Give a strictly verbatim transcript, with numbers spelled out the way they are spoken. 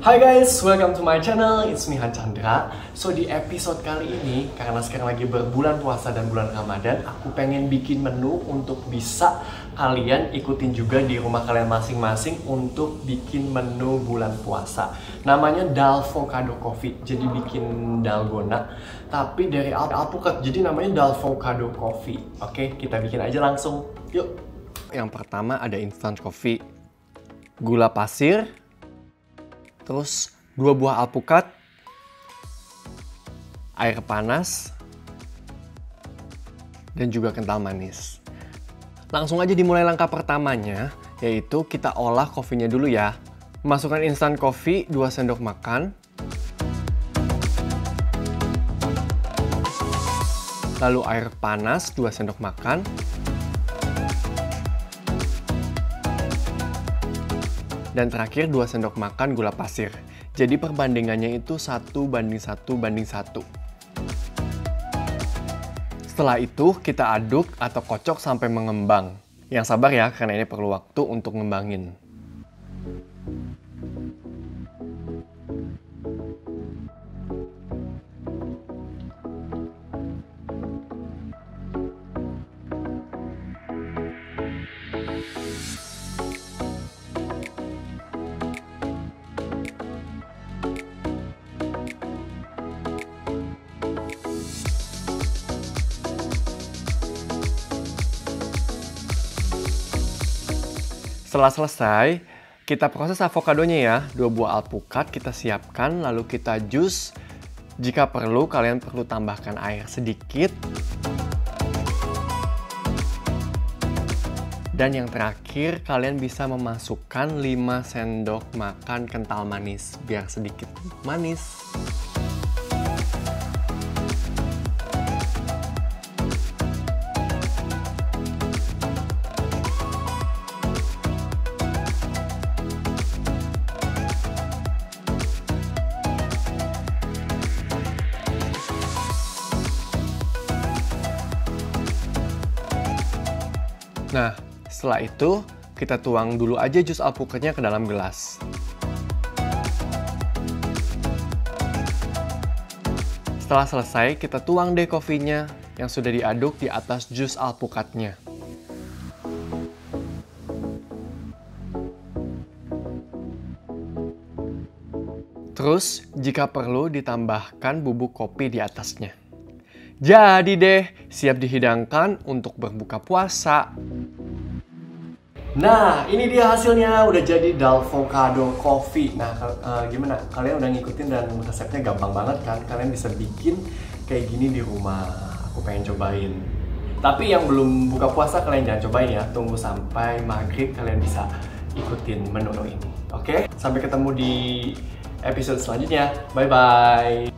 Hai guys, welcome to my channel, it's me Han Chandra. So di episode kali ini, karena sekarang lagi berbulan puasa dan bulan Ramadan, aku pengen bikin menu untuk bisa kalian ikutin juga di rumah kalian masing-masing untuk bikin menu bulan puasa. Namanya Dalvocado Coffee, jadi bikin dalgona, tapi dari al alpukat, jadi namanya Dalvocado Coffee. Oke, kita bikin aja langsung, yuk. Yang pertama ada instant coffee, gula pasir, terus dua buah alpukat, air panas, dan juga kental manis. Langsung aja dimulai langkah pertamanya, yaitu kita olah kopinya dulu ya. Masukkan instant coffee dua sendok makan. Lalu air panas dua sendok makan. Dan terakhir dua sendok makan gula pasir. Jadi perbandingannya itu satu banding satu banding satu. Setelah itu kita aduk atau kocok sampai mengembang. Yang sabar ya, karena ini perlu waktu untuk ngembangin. Setelah selesai, kita proses avokadonya ya. Dua buah alpukat kita siapkan, lalu kita jus. Jika perlu, kalian perlu tambahkan air sedikit. Dan yang terakhir, kalian bisa memasukkan lima sendok makan kental manis, biar sedikit manis. Nah, setelah itu kita tuang dulu aja jus alpukatnya ke dalam gelas. Setelah selesai, kita tuang deh kopinya yang sudah diaduk di atas jus alpukatnya. Terus, jika perlu ditambahkan bubuk kopi di atasnya. Jadi deh, siap dihidangkan untuk berbuka puasa. Nah, ini dia hasilnya, udah jadi Dalvocado Coffee. Nah, uh, gimana? Kalian udah ngikutin dan resepnya gampang banget kan? Kalian bisa bikin kayak gini di rumah. Aku pengen cobain. Tapi yang belum buka puasa kalian jangan cobain ya. Tunggu sampai maghrib kalian bisa ikutin menu ini. Oke? Sampai ketemu di episode selanjutnya. Bye-bye.